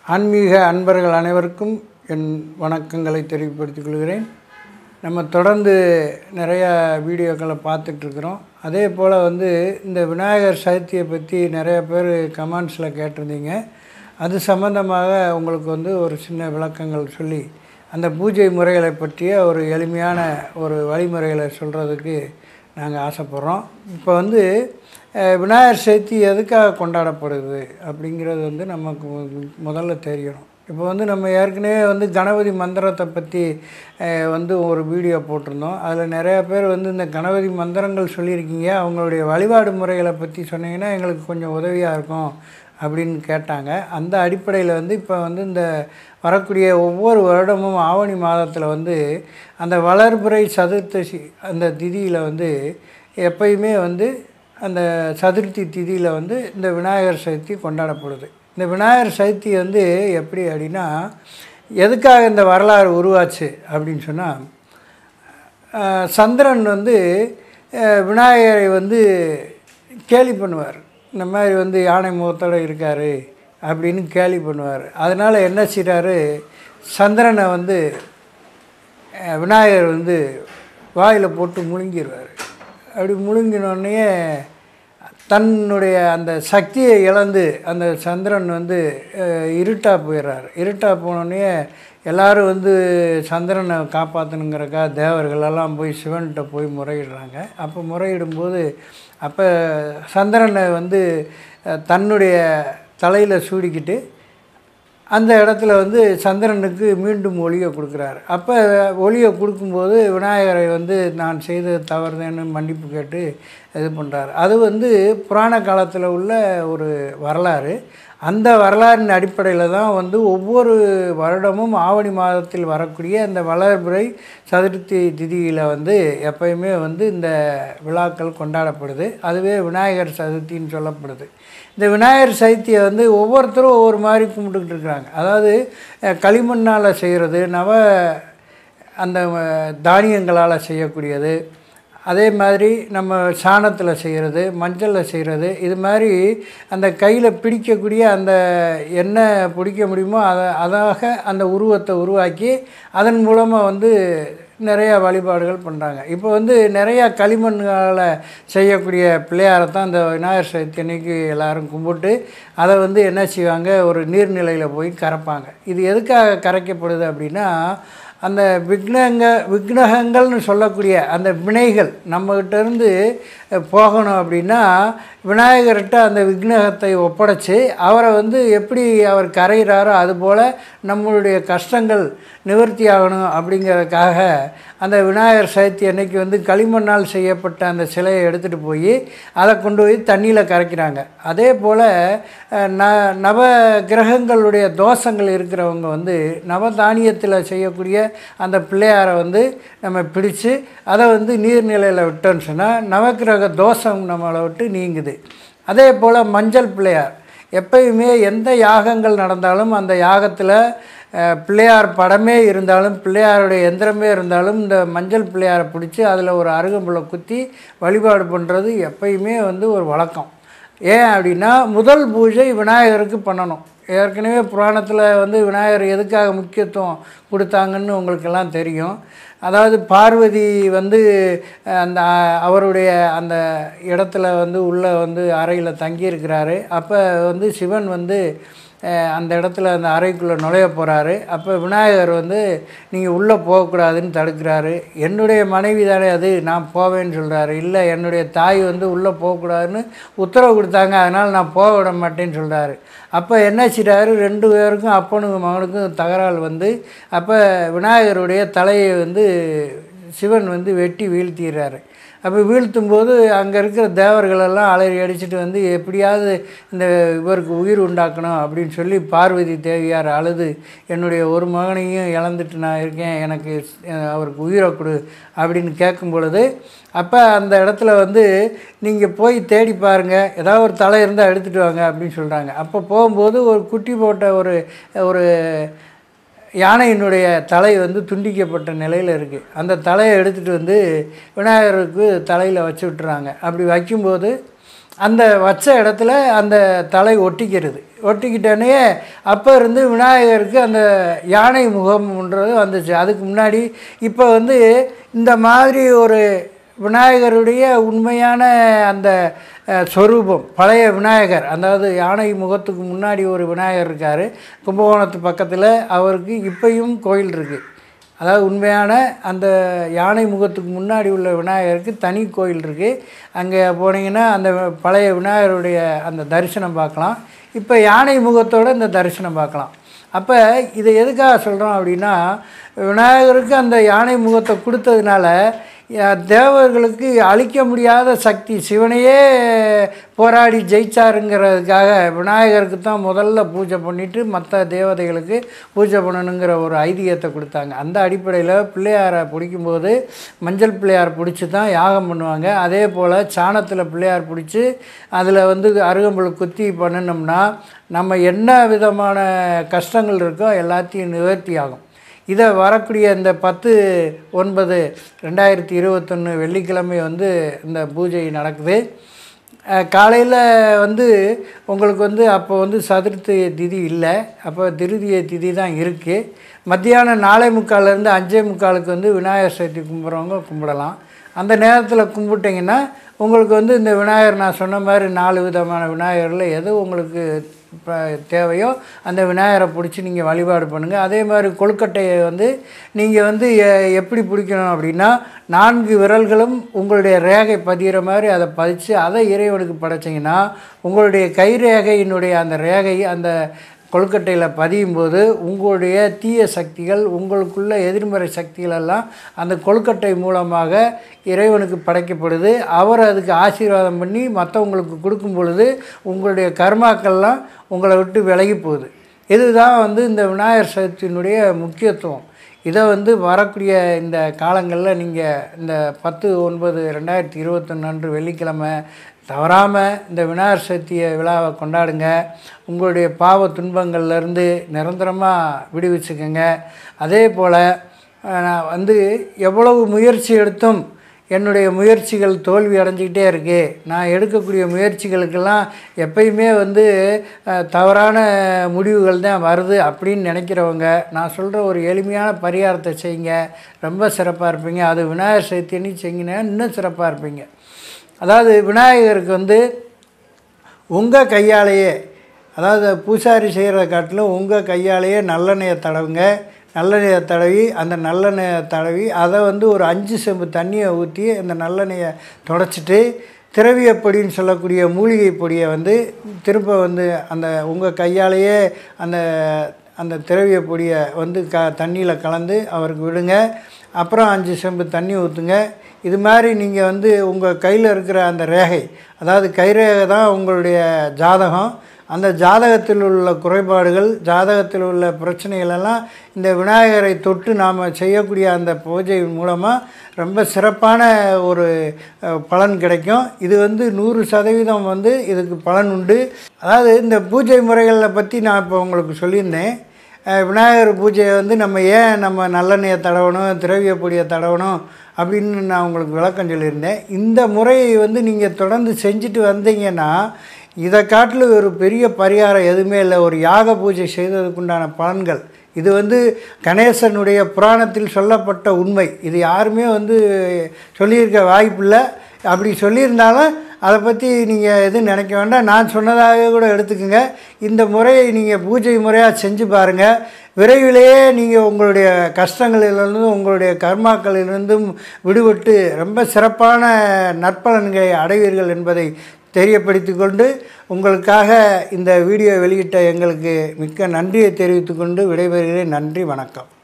ஆன்மீக அன்பர்கள் அனைவருக்கும் என் வணக்கங்களை தெரிவிப்படுத்திக் கொள்கிறேன். நம்ம தொடர்ந்து நிறையா வீடியோக்களை பார்த்துட்ருக்குறோம். அதே போல் இந்த விநாயகர் சதுர்த்தியை பற்றி நிறைய பேர் கமெண்ட்ஸில் கேட்டிருந்தீங்க. அது சம்பந்தமாக உங்களுக்கு ஒரு சின்ன விளக்கங்கள் சொல்லி அந்த பூஜை முறைகளை பற்றிய ஒரு எளிமையான ஒரு வழிமுறைகளை சொல்கிறதுக்கு நாங்கள் ஆசைப்படுறோம். இப்போ விநாயகர் சதுர்த்தி எதுக்காக கொண்டாடப்படுது அப்படிங்கிறது நமக்கு முதல்ல தெரியணும். இப்போ நம்ம ஏற்கனவே கணபதி மந்திரத்தை பற்றி ஒரு வீடியோ போட்டிருந்தோம். அதில் நிறையா பேர் இந்த கணபதி மந்திரங்கள் சொல்லியிருக்கீங்க, அவங்களுடைய வழிபாடு முறைகளை பற்றி சொன்னீங்கன்னா எங்களுக்கு கொஞ்சம் உதவியாக இருக்கும் அப்படின்னு கேட்டாங்க. அந்த அடிப்படையில் இப்போ இந்த வரக்கூடிய ஒவ்வொரு வருடமும் ஆவணி மாதத்தில் அந்த வளர்பிறை சதுர்த்தசி அந்த திதியில் எப்பயுமே அந்த சதுர்த்தி திதியில் இந்த விநாயகர் சதுர்த்தி கொண்டாடப்படுது. இந்த விநாயகர் சதுர்த்தி எப்படி அப்படின்னா, எதுக்காக இந்த வரலாறு உருவாச்சு அப்படின்னு சொன்னால், சந்திரன் விநாயகரை கேலி பண்ணுவார். இந்த மாதிரி யானை முகத்தோடு இருக்கார் அப்படின்னு கேலி பண்ணுவார். அதனால் என்ன செய்கிறாரு, சந்திரனை விநாயகர் வாயில் போட்டு முழுங்கிடுவார். அப்படி முழுங்கினோடனே தன்னுடைய அந்த சக்தியை இழந்து அந்த சந்திரன் இருட்டாக போயிடுறார். இருட்டாக போனோடனே எல்லோரும் சந்திரனை காப்பாற்றணுங்கிறக்கா தேவர்களெல்லாம் போய் சிவன்கிட்ட போய் முறையிடுறாங்க. அப்போ முறையிடும்போது அப்போ சந்திரனை தன்னுடைய தலையில் சூடிக்கிட்டு அந்த இடத்துல சந்திரனுக்கு மீண்டும் ஒளியை கொடுக்குறாரு. அப்போ ஒளியை கொடுக்கும்போது விநாயகரை நான் செய்த தவறுதேன்னு மன்னிப்பு கேட்டு இது பண்ணுறாரு. அது புராண காலத்தில் உள்ள ஒரு வரலாறு. அந்த வரலாறின் அடிப்படையில் தான் ஒவ்வொரு வருடமும் ஆவணி மாதத்தில் வரக்கூடிய அந்த வளர்பிறை சதுர்த்தி திதியில் எப்பயுமே இந்த விழாக்கள் கொண்டாடப்படுது. அதுவே விநாயகர் சதுர்த்தின்னு சொல்லப்படுது. இந்த விநாயகர் சதுர்த்தியை ஒவ்வொருத்தரும் ஒவ்வொரு மாதிரி கும்பிட்டுக்கிட்டு இருக்கிறாங்க. அதாவது களிமண்ணால் செய்கிறது, அந்த தானியங்களால் செய்யக்கூடியது, அதே மாதிரி நம்ம சாணத்தில் செய்கிறது, மஞ்சளில் செய்கிறது, இது மாதிரி அந்த கையில் பிடிக்கக்கூடிய அந்த என்ன பிடிக்க முடியுமோ அதாக அந்த உருவத்தை உருவாக்கி அதன் மூலமாக நிறையா வழிபாடுகள் பண்ணுறாங்க. இப்போ நிறையா களிமண்களால் செய்யக்கூடிய பிள்ளையாரை தான் அந்த விநாயகர் சதுர்த்தி அன்னைக்கு எல்லோரும் கும்பிட்டு அதை என்ன செய்வாங்க, ஒரு நீர்நிலையில் போய் கரைப்பாங்க. இது எதுக்காக கரைக்கப்படுது அப்படின்னா, அந்த விக்னகங்கள்னு சொல்லக்கூடிய அந்த வினைகள் நம்மகிட்டேருந்து போகணும் அப்படின்னா விநாயகர்கிட்ட அந்த விக்னகத்தை ஒப்படைச்சி அவரை எப்படி அவர் கரைகிறாரோ அதுபோல் நம்மளுடைய கஷ்டங்கள் நிவர்த்தி ஆகணும் அப்படிங்கிறதுக்காக அந்த விநாயகர் சதுர்த்தி அன்னைக்கு களிமண்ணால் செய்யப்பட்ட அந்த சிலையை எடுத்துகிட்டு போய் அதை கொண்டு போய் தண்ணியில் கரைக்கிறாங்க. அதே போல் நவ கிரகங்களுடைய தோஷங்கள் இருக்கிறவங்க நவதானியத்தில் செய்யக்கூடிய அந்த பிள்ளையாரை நம்ம பிடிச்சு அதை நீர்நிலையில் விட்டோன்னு சொன்னால் நவக்கிரக தோஷம் நம்மளை விட்டு நீங்குது. அதே போல் மஞ்சள் பிள்ளையார் எப்பயுமே எந்த யாகங்கள் நடந்தாலும் அந்த யாகத்தில் பிள்ளையார் படமே இருந்தாலும் பிள்ளையாருடைய எந்திரமே இருந்தாலும் இந்த மஞ்சள் பிள்ளையாரை பிடிச்சி அதில் ஒரு அருகம்புல்லை குத்தி வழிபாடு பண்ணுறது எப்பயுமே ஒரு வழக்கம். ஏன் அப்படின்னா, முதல் பூஜை விநாயகருக்கு பண்ணணும். ஏற்கனவே புராணத்தில் விநாயகர் எதுக்காக முக்கியத்துவம் கொடுத்தாங்கன்னு உங்களுக்கெல்லாம் தெரியும். அதாவது பார்வதி அந்த அவருடைய அந்த இடத்துல உள்ளே அறையில் தங்கியிருக்கிறாரு. அப்போ சிவன் அந்த இடத்துல அந்த அறைக்குள்ளே நுழைய போகிறாரு. அப்போ விநாயகர் நீங்கள் உள்ளே போகக்கூடாதுன்னு தடுக்கிறாரு. என்னுடைய மனைவி தானே அது, நான் போவேன்னு சொல்கிறாரு. இல்லை, என்னுடைய தாய் உள்ளே போகக்கூடாதுன்னு உத்தரவு கொடுத்தாங்க, அதனால் நான் போக விட மாட்டேன்னு சொல்கிறாரு. அப்போ என்ன செய்கிறாரு, ரெண்டு பேருக்கும் அப்பனுக்கும் மகனுக்கும் தகராறு அப்போ விநாயகருடைய தலையை சிவன் வெட்டி வீழ்த்திடுறாரு. அப்போ வீழ்த்தும்போது அங்கே இருக்கிற தேவர்களெல்லாம் அலறி அடிச்சுட்டு எப்படியாவது இந்த இவருக்கு உயிர் உண்டாக்கணும் அப்படின்னு சொல்லி பார்வதி தேவியார் அழுது, என்னுடைய ஒரு மகனையும் இழந்துட்டு நான் இருக்கேன், எனக்கு அவருக்கு உயிரை கொடு அப்படின்னு கேட்கும் பொழுது, அப்போ அந்த இடத்துல நீங்கள் போய் தேடி பாருங்கள், ஏதாவது ஒரு தலை இருந்தால் எடுத்துகிட்டு வாங்க அப்படின்னு சொல்கிறாங்க. அப்போ போகும்போது ஒரு குட்டி போட்ட ஒரு யானையினுடைய தலை துண்டிக்கப்பட்ட நிலையில் இருக்குது. அந்த தலையை எடுத்துகிட்டு விநாயகருக்கு தலையில் வச்சு விட்டுறாங்க. அப்படி வைக்கும்போது அந்த வச்ச இடத்துல அந்த தலை ஒட்டிக்கிறது. ஒட்டிக்கிட்டோன்னே அப்போ இருந்து விநாயகருக்கு அந்த யானை முகம்ன்றது வந்துச்சு. அதுக்கு முன்னாடி இப்போ வந்து இந்த மாதிரி ஒரு விநாயகருடைய உண்மையான அந்த ஸ்வரூபம் பழைய விநாயகர், அதாவது யானை முகத்துக்கு முன்னாடி ஒரு விநாயகர் இருக்கார் கும்பகோணத்து பக்கத்தில். அவருக்கு இப்பையும் கோயில் இருக்குது. அதாவது உண்மையான அந்த யானை முகத்துக்கு முன்னாடி உள்ள விநாயகருக்கு தனி கோயில் இருக்குது. அங்கே போனீங்கன்னா அந்த பழைய விநாயகருடைய அந்த தரிசனம் பார்க்கலாம். இப்போ யானை முகத்தோடு இந்த தரிசனம் பார்க்கலாம். அப்போ இதை எதுக்காக சொல்கிறோம் அப்படின்னா, விநாயகருக்கு அந்த யானை முகத்தை கொடுத்ததுனால தேவர்களுக்கு அழிக்க முடியாத சக்தி, சிவனையே போராடி ஜெயிச்சாருங்கிறதுக்காக விநாயகருக்கு தான் முதல்ல பூஜை பண்ணிவிட்டு மற்ற தேவதைகளுக்கு பூஜை பண்ணணுங்கிற ஒரு ஐதீகத்தை கொடுத்தாங்க. அந்த அடிப்படையில் பிள்ளையாரை பிடிக்கும்போது மஞ்சள் பிள்ளையார் பிடிச்சி தான் யாகம் பண்ணுவாங்க. அதே போல் சாணத்தில் பிள்ளையார் பிடிச்சி அதில் வந்து அருகம்புல் குத்தி பண்ணினோம்னா நம்ம என்ன விதமான கஷ்டங்கள் இருக்கோ எல்லாத்தையும் நிவர்த்தி ஆகும். இதை வரக்கூடிய இந்த 10/9/2021 வெள்ளிக்கிழமை வந்து இந்த பூஜை நடக்குது. காலையில் வந்து உங்களுக்கு வந்து அப்போ வந்து சதுர்த்தி திதி இல்லை, அப்போ திருதிய திதி தான் இருக்குது. மத்தியானம் 4:45 5:45 வந்து விநாயகர் சதுர்த்தி கும்பிட்றவங்க கும்பிடலாம். அந்த நேரத்தில் கும்பிட்டிங்கன்னா உங்களுக்கு வந்து இந்த விநாயகர் நான் சொன்ன மாதிரி 4 விதமான விநாயகரில் எது உங்களுக்கு இப்போ தேவையோ அந்த விநாயகரை பிடிச்சி நீங்கள் வழிபாடு பண்ணுங்கள். அதே மாதிரி கொழுக்கட்டையை வந்து நீங்கள் வந்து எப்படி பிடிக்கணும் அப்படின்னா 4 விரல்களும் உங்களுடைய ரேகை பதிகிற மாதிரி அதை பதித்து அதை இறைவனுக்கு படைச்சிங்கன்னா உங்களுடைய கை ரேகையினுடைய அந்த ரேகை அந்த கொழுக்கட்டையில் பதியும் போது உங்களுடைய தீய சக்திகள், உங்களுக்குள்ள எதிர்மறை சக்திகள் எல்லாம் அந்த கொழுக்கட்டை மூலமாக இறைவனுக்கு படைக்கப்படுது. அவர் அதுக்கு ஆசீர்வாதம் பண்ணி மற்றவங்களுக்கு கொடுக்கும் பொழுது உங்களுடைய கர்மாக்கள்லாம் உங்களை விட்டு விலகி போகுது. இதுதான் வந்து இந்த விநாயகர் சதுர்த்தியினுடைய முக்கியத்துவம். இதை வந்து வரக்கூடிய இந்த காலங்களில் நீங்கள் இந்த 10/9/2021 அன்று வெள்ளிக்கிழமை தவறாமல் இந்த விநாயகர் சதுர்த்தியை விழாவை கொண்டாடுங்க. உங்களுடைய பாவ துன்பங்கள்லேருந்து நிரந்தரமாக விடுவிச்சுக்கோங்க. அதே போல் நான் வந்து எவ்வளவு முயற்சி எடுத்தும் என்னுடைய முயற்சிகள் தோல்வி அடைஞ்சிக்கிட்டே இருக்குது, நான் எடுக்கக்கூடிய முயற்சிகளுக்கெல்லாம் எப்பயுமே வந்து தவறான முடிவுகள் தான் வருது அப்படின்னு நினைக்கிறவங்க நான் சொல்கிற ஒரு எளிமையான பரிகாரத்தை செய்யுங்க, ரொம்ப சிறப்பாக இருப்பீங்க. அது விநாயகர் சதுர்த்தி செய்யுங்கன்னா இன்னும் சிறப்பாக இருப்பீங்க. அதாவது விநாயகருக்கு வந்து உங்கள் கையாலேயே, அதாவது பூசாரி செய்கிறத காட்டிலும் உங்கள் கையாலேயே நல்லெண்ணெயை தடவுங்க. நல்லெண்ணெயை தடவி அந்த நல்லெண்ணெயை தடவி அதை வந்து ஒரு 5 செம்பு தண்ணியை ஊற்றி அந்த நல்லெண்ணெயை தொடச்சிட்டு திரவியப்பொடின்னு சொல்லக்கூடிய மூலிகை பொடியை வந்து திரும்ப வந்து அந்த உங்கள் கையாலேயே அந்த அந்த திரவிய பொடியை வந்து தண்ணியில் கலந்து அவருக்கு விடுங்க. அப்புறம் 5 செம்பு தண்ணி ஊற்றுங்க. இது மாதிரி நீங்கள் வந்து உங்கள் கையில் இருக்கிற அந்த ரேகை, அதாவது கைரேகை தான் உங்களுடைய ஜாதகம். அந்த ஜாதகத்தில் உள்ள குறைபாடுகள், ஜாதகத்தில் உள்ள பிரச்சனைகளெல்லாம் இந்த விநாயகரை தொட்டு நாம் செய்யக்கூடிய அந்த பூஜை மூலமாக ரொம்ப சிறப்பான ஒரு பலன் கிடைக்கும். இது வந்து 100% வந்து இதுக்கு பலன் உண்டு. அதாவது இந்த பூஜை முறைகளை பற்றி நான் இப்போ உங்களுக்கு சொல்லியிருந்தேன். விநாயகர் பூஜையை வந்து நம்ம நல்லெண்ணெயை தடவணும், திரவிய பொடியை தடவணும் அப்படின்னு நான் உங்களுக்கு விளக்கம் சொல்லியிருந்தேன். இந்த முறையை வந்து நீங்கள் தொடர்ந்து செஞ்சுட்டு வந்தீங்கன்னா இதை காட்டில் ஒரு பெரிய பரிகாரம் எதுவுமே இல்லை. ஒரு யாக பூஜை செய்ததுக்குண்டான பலன்கள் இது வந்து கணேசனுடைய புராணத்தில் சொல்லப்பட்ட உண்மை. இது யாருமே வந்து சொல்லியிருக்க வாய்ப்பில்லை. அப்படி சொல்லியிருந்தாலும் அதை பற்றி நீங்கள் எதுவும் நினைக்க வேண்டாம், நான் சொன்னதாக கூட எடுத்துக்கோங்க. இந்த முறையை நீங்கள் பூஜை முறையாக செஞ்சு பாருங்கள். விரைவிலேயே நீங்கள் உங்களுடைய கஷ்டங்களிலிருந்தும் உங்களுடைய கர்மாக்களிலிருந்தும் விடுபட்டு ரொம்ப சிறப்பான நற்பலன்களை அடைவீர்கள் என்பதை தெரியப்படுத்தி கொண்டு உங்களுக்காக இந்த வீடியோ வெளியிட்ட எங்களுக்கு மிக்க நன்றியை தெரிவித்துக்கொண்டு விடைபெறுகிறேன். நன்றி, வணக்கம்.